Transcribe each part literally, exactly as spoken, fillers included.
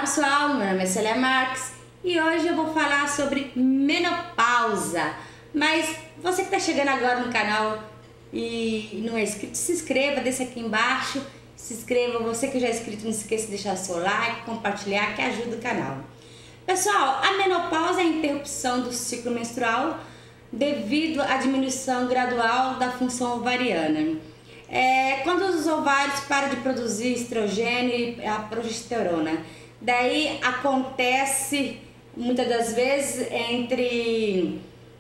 pessoal, meu nome é Célia Marques e hoje eu vou falar sobre menopausa. Mas você que está chegando agora no canal e não é inscrito, se inscreva, deixa aqui embaixo, se inscreva. Você que já é inscrito, não se esqueça de deixar seu like, compartilhar, que ajuda o canal. Pessoal, a menopausa é a interrupção do ciclo menstrual devido à diminuição gradual da função ovariana. É quando os ovários param de produzir estrogênio e a progesterona. Daí acontece muitas das vezes entre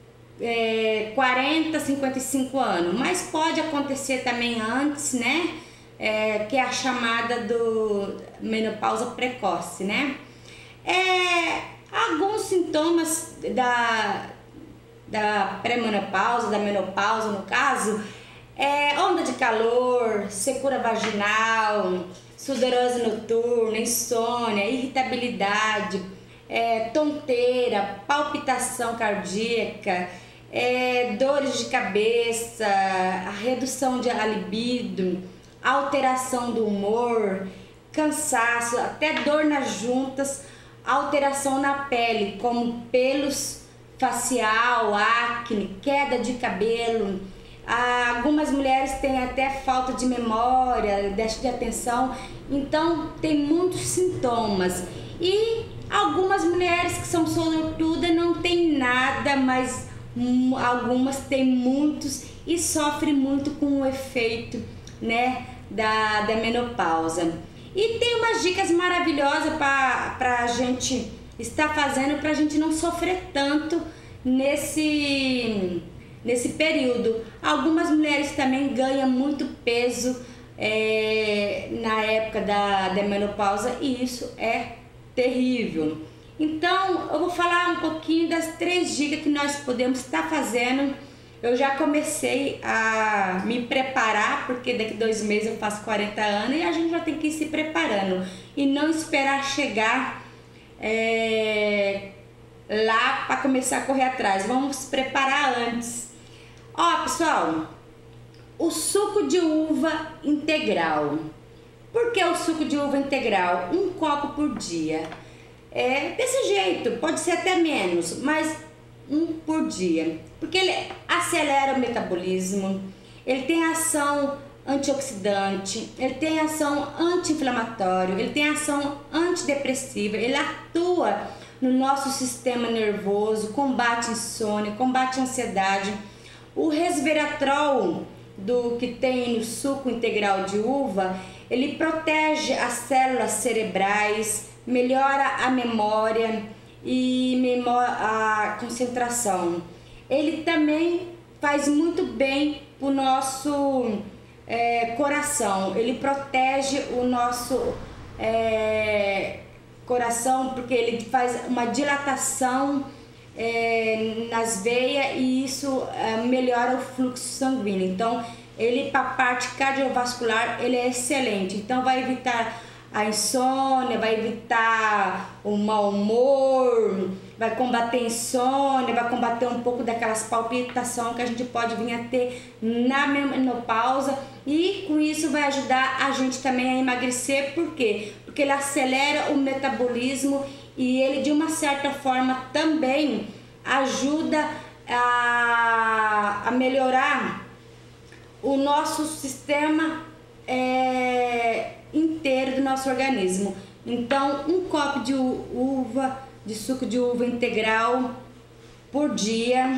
é, quarenta e cinquenta e cinco anos, mas pode acontecer também antes, né? É, que é a chamada do menopausa precoce, né? É, alguns sintomas da, da pré-menopausa, da menopausa no caso, é onda de calor, secura vaginal, sudorese noturna, insônia, irritabilidade, é, tonteira, palpitação cardíaca, é, dores de cabeça, a redução de libido, alteração do humor, cansaço, até dor nas juntas, alteração na pele, como pelos facial, acne, queda de cabelo. Algumas mulheres têm até falta de memória, déficit de atenção, então tem muitos sintomas. E algumas mulheres que são sortudas não tem nada, mas algumas têm muitos e sofrem muito com o efeito, né, da, da menopausa. E tem umas dicas maravilhosas para a gente estar fazendo, para a gente não sofrer tanto nesse... nesse período. Algumas mulheres também ganham muito peso é, na época da, da menopausa e isso é terrível. Então eu vou falar um pouquinho das três dicas que nós podemos estar fazendo. Eu já comecei a me preparar, porque daqui a dois meses eu faço quarenta anos e a gente já tem que ir se preparando e não esperar chegar é, lá para começar a correr atrás. Vamos se preparar antes. Ó, pessoal, o suco de uva integral. Por que o suco de uva integral? Um copo por dia. É desse jeito, pode ser até menos, mas um por dia. Porque ele acelera o metabolismo, ele tem ação antioxidante, ele tem ação anti-inflamatória, ele tem ação antidepressiva, ele atua no nosso sistema nervoso, combate insônia, combate ansiedade. O resveratrol do que tem no suco integral de uva, ele protege as células cerebrais, melhora a memória e a concentração. Ele também faz muito bem o nosso é, coração, ele protege o nosso é, coração porque ele faz uma dilatação É, nas veias e isso é, melhora o fluxo sanguíneo. Então ele, para a parte cardiovascular, ele é excelente. Então vai evitar a insônia, vai evitar o mau humor, vai combater a insônia, vai combater um pouco daquelas palpitações que a gente pode vir a ter na menopausa, e com isso vai ajudar a gente também a emagrecer. Por quê? Porque ele acelera o metabolismo e ele, de uma certa forma, também ajuda a, a melhorar o nosso sistema é, inteiro do nosso organismo. Então, um copo de uva, de suco de uva integral por dia.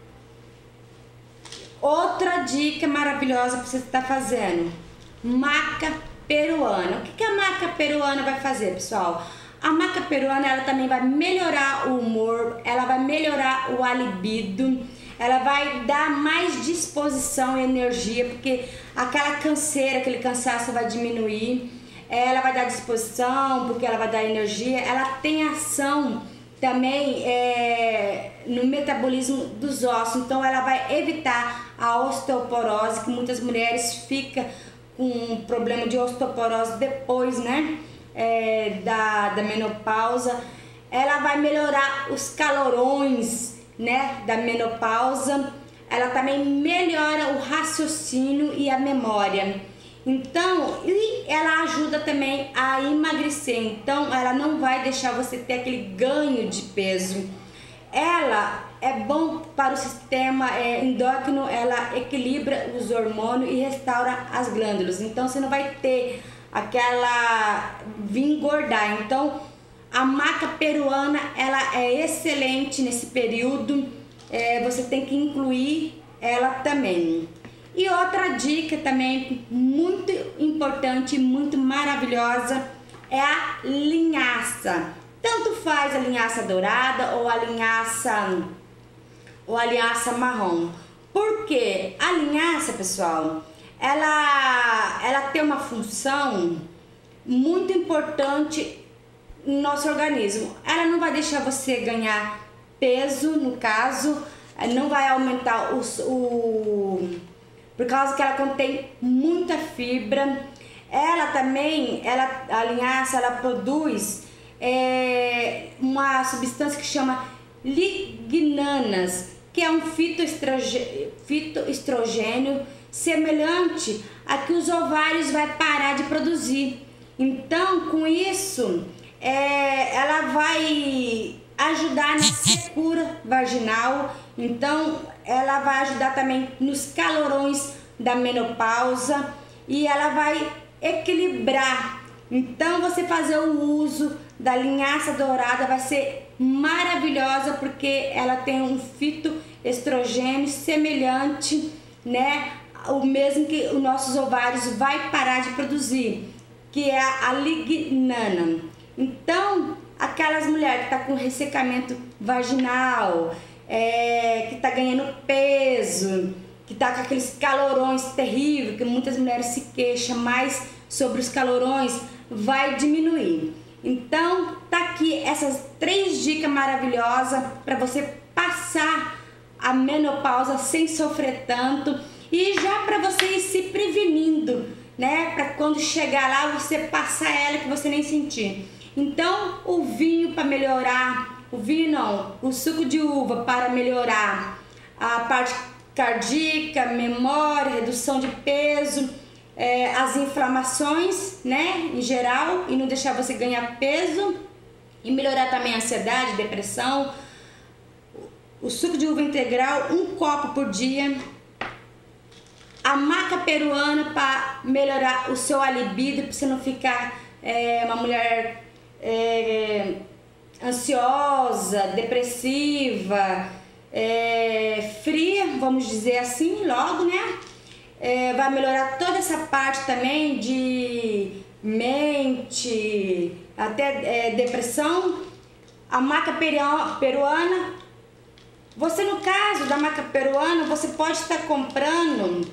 Outra dica maravilhosa para você estar fazendo: maca peruana. O que, que a maca peruana vai fazer, pessoal? A maca peruana, ela também vai melhorar o humor, ela vai melhorar o libido, ela vai dar mais disposição e energia, porque aquela canseira, aquele cansaço vai diminuir, ela vai dar disposição, porque ela vai dar energia, ela tem ação também é, no metabolismo dos ossos, então ela vai evitar a osteoporose, que muitas mulheres ficam com problema de osteoporose depois, né? É, da, da menopausa. Ela vai melhorar os calorões, né, da menopausa. Ela também melhora o raciocínio e a memória. Então, e ela ajuda também a emagrecer. Então, ela não vai deixar você ter aquele ganho de peso. Ela é bom para o sistema é, endócrino, ela equilibra os hormônios e restaura as glândulas. Então, você não vai ter aquela vir engordar. Então, a maca peruana, ela é excelente nesse período. É, você tem que incluir ela também. E outra dica também muito importante, muito maravilhosa, é a linhaça. Tanto faz a linhaça dourada ou a linhaça ou a linhaça marrom. Porque a linhaça, pessoal, ela ela tem uma função muito importante no nosso organismo. Ela não vai deixar você ganhar peso, no caso, não vai aumentar os, o por causa que ela contém muita fibra. Ela também, ela, a linhaça, ela produz é, uma substância que chama lignanas, que é um fitoestrogênio semelhante a que os ovários vai parar de produzir. Então, com isso, é, ela vai ajudar na secura vaginal. Então, ela vai ajudar também nos calorões da menopausa e ela vai equilibrar. Então, você fazer o uso da linhaça dourada vai ser maravilhosa, porque ela tem um fitoestrogênio semelhante, né, o mesmo que os nossos ovários vai parar de produzir, que é a lignana. Então, aquelas mulheres que estão tá com ressecamento vaginal, é, que está ganhando peso, que está com aqueles calorões terríveis, que muitas mulheres se queixam mais sobre os calorões, vai diminuir. Então, tá aqui essas três dicas maravilhosas para você passar a menopausa sem sofrer tanto e já para você ir se prevenindo, né? Para quando chegar lá você passar ela que você nem sentir. Então, o vinho para melhorar, o vinho não, o suco de uva para melhorar a parte cardíaca, memória, redução de peso, é, as inflamações, né, em geral, e não deixar você ganhar peso, e melhorar também a ansiedade, depressão. O suco de uva integral, um copo por dia. A maca peruana para melhorar o seu libido, para você não ficar é, uma mulher é, ansiosa, depressiva, é, fria, vamos dizer assim, logo, né? É, vai melhorar toda essa parte também de mente, até é, depressão. A maca peruana, você no caso da maca peruana, você pode estar comprando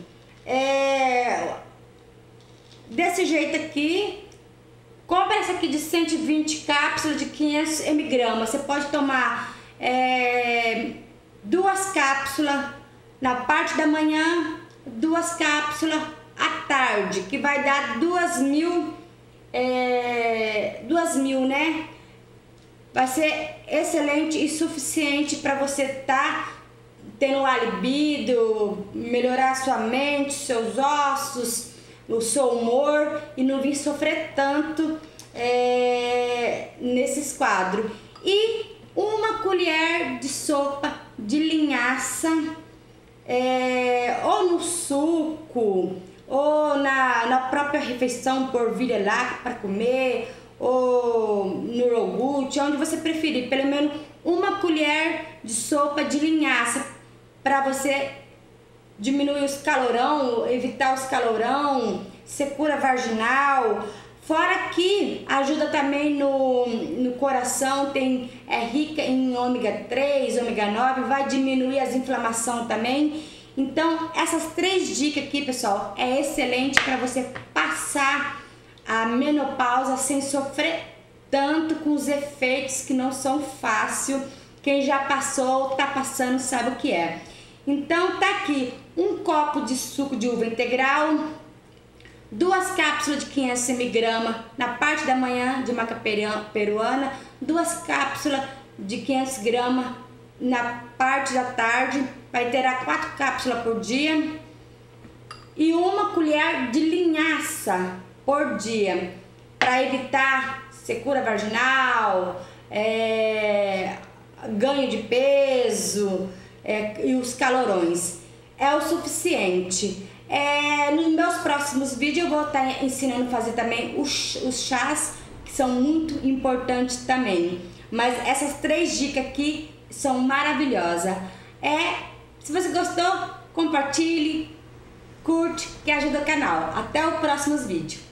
é, desse jeito aqui. Compra essa aqui de cento e vinte cápsulas de quinhentos miligramas. Você pode tomar é, duas cápsulas na parte da manhã, duas cápsulas à tarde, que vai dar duas mil, é, duas mil, né? Vai ser excelente e suficiente para você estar tá tendo a libido, melhorar a sua mente, seus ossos, o seu humor e não vir sofrer tanto é, nesses quadros. E uma colher de sopa de linhaça, é, ou no suco, ou na, na própria refeição, porvilha lá para comer, ou no iogurte, onde você preferir, pelo menos uma colher de sopa de linhaça para você diminuir os calorão, evitar os calorão, secura vaginal. Fora que ajuda também no, no coração, tem, é rica em ômega três, ômega nove, vai diminuir as inflamações também. Então, essas três dicas aqui, pessoal, é excelente para você passar a menopausa sem sofrer tanto com os efeitos que não são fáceis. Quem já passou, tá passando, sabe o que é. Então, tá aqui um copo de suco de uva integral, duas cápsulas de quinhentos miligramas na parte da manhã de maca peruana, duas cápsulas de quinhentos gramas na parte da tarde, vai ter quatro cápsulas por dia. e uma colher de linhaça por dia para evitar secura vaginal, é, ganho de peso é, e os calorões. É o suficiente. É, nos meus próximos vídeos eu vou estar ensinando a fazer também os, os chás, que são muito importantes também. Mas essas três dicas aqui são maravilhosas. É, se você gostou, compartilhe, curte, que ajuda o canal. Até os próximos vídeos.